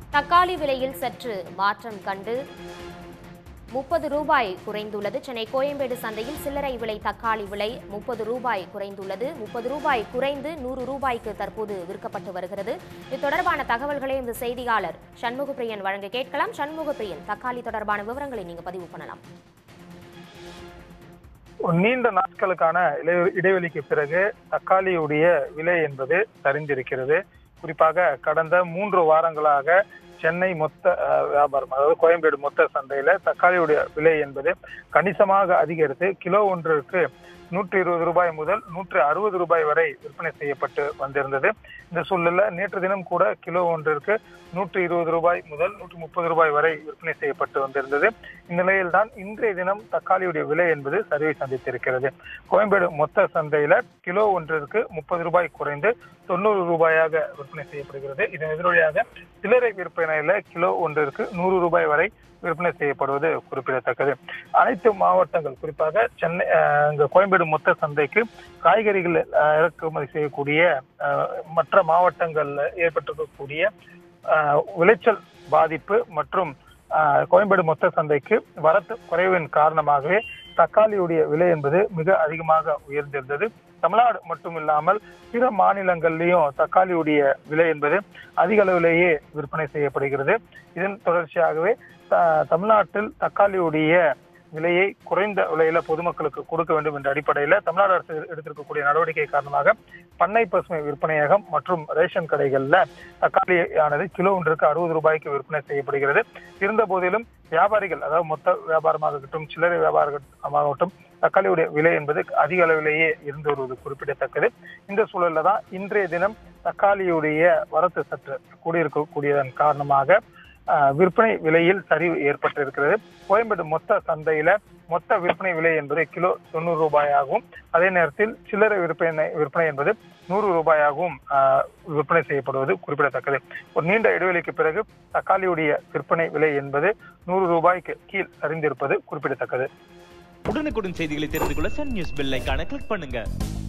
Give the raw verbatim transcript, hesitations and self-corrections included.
தக்காளி விலையில் சற்று மாற்றம் கண்டு முப்பது ரூபாய் குறைந்துள்ளது. சென்னை கோயம்பேடு சந்தையில் சில்லறை விலை தக்காளி விலை முப்பது ரூபாய் குறைந்துள்ளது. முப்பது ரூபாய் குறைந்து நூறு ரூபாய்க்கு தற்போது விற்கப்பட்டு வருகிறது. இது தொடர்பான தகவல்களை இந்த செய்தியாளர் சண்முகப்பிரியன் வழங்க கேட்கலாம். சண்முகப்பிரியன், தக்காளி தொடர்பான விவரங்களை நீங்க பதிவு பண்ணலாம். நீண்ட நாட்களுக்கான இடைவெளிக்கு பிறகு தக்காளியுடைய விலை என்பது சரிந்திருக்கிறது. குறிப்பாக கடந்த மூன்று வாரங்களாக சென்னை மொத்த வியாபாரம், அதாவது கோயம்பேடு மொத்த சந்தையில தக்காளியுடைய விலை என்பது கணிசமாக அதிகரித்து கிலோ ஒன்றிற்கு நூற்றி இருபது ரூபாய் முதல் நூற்றி அறுபது ரூபாய் வரை விற்பனை செய்யப்பட்டு வந்திருந்தது. இந்த சூழல்ல நேற்று தினம் கூட கிலோ ஒன்றிற்கு நூற்றி இருபது ரூபாய் முதல் நூற்றி முப்பது ரூபாய் வரை விற்பனை செய்யப்பட்டு வந்திருந்தது. இந்நிலையில் தான் இன்றைய தினம் தக்காளியுடைய விலை என்பது சரிவை சந்தித்திருக்கிறது. கோயம்பேடு மொத்த சந்தையில கிலோ ஒன்றிற்கு முப்பது ரூபாய் குறைந்து தொண்ணூறு ரூபாயாக விற்பனை செய்யப்படுகிறது. இதன் எதிரொலியாக சில்லறை விற்பனையில கிலோ ஒன்றிற்கு நூறு ரூபாய் வரை விற்பனை செய்யப்படுவது குறிப்பிடத்தக்கது. அனைத்து மாவட்டங்கள், குறிப்பாக சென்னை கோயம்பேடு மொத்த சந்தைக்கு காய்கறிகள் இறக்குமதி செய்யக்கூடிய மற்ற மாவட்டங்கள்ல ஏற்பட்டிருக்கக்கூடிய விளைச்சல் பாதிப்பு மற்றும் கோயம்பேடு மொத்த சந்தைக்கு வரத்து குறைவின் காரணமாகவே தக்காளியுடைய விலை என்பது மிக அதிகமாக உயர்ந்திருந்தது. தமிழ்நாடு மட்டுமில்லாமல் பிற மாநிலங்கள்லயும் தக்காளியுடைய விலை என்பது அதிக அளவிலேயே விற்பனை செய்யப்படுகிறது. இதன் தொடர்ச்சியாகவே தமிழ்நாட்டில் தக்காளியுடைய விலையை குறைந்த விலையில பொதுமக்களுக்கு கொடுக்க வேண்டும் என்ற அடிப்படையில தமிழ்நாடு அரசு எடுத்திருக்கக்கூடிய நடவடிக்கை காரணமாக பண்ணை பசுமை விற்பனையகம் மற்றும் ரேஷன் கடைகள்ல தக்காளியானது கிலோ ஒன்றுக்கு அறுபது ரூபாய்க்கு விற்பனை செய்யப்படுகிறது. இருந்த போதிலும் வியாபாரிகள், அதாவது மொத்த வியாபாரமாகட்டும் சில்லறை வியாபாரமாகட்டும் தக்காளியுடைய விலை என்பது அதிக அளவிலேயே இருந்து வருவது குறிப்பிடத்தக்கது. இந்த சூழல்ல தான் இன்றைய தினம் தக்காளியுடைய வரத்து சற்று கூடியிருக்கக்கூடியதன் காரணமாக விற்பனை விலையில் சரிவு ஏற்பட்டிருக்கிறது. கோயம்பேடு மொத்த சந்தையில மொத்த விற்பனை விலை என்பது கிலோ தொண்ணூறு ரூபாயாகவும், அதே நேரத்தில் சில்லறை விற்பனை விற்பனை என்பது நூறு ரூபாயாகவும் விற்பனை செய்யப்படுவது குறிப்பிடத்தக்கது. ஒரு நீண்ட இடைவெளிக்கு பிறகு தக்காளியுடைய விற்பனை விலை என்பது நூறு ரூபாய்க்கு கீழ் சரிந்திருப்பது குறிப்பிடத்தக்கது. உடனுக்குடன் செய்திகளை தெரிந்து கொள்ள சன் நியூஸ் பெல் ஐகானை கிளிக் பண்ணுங்க.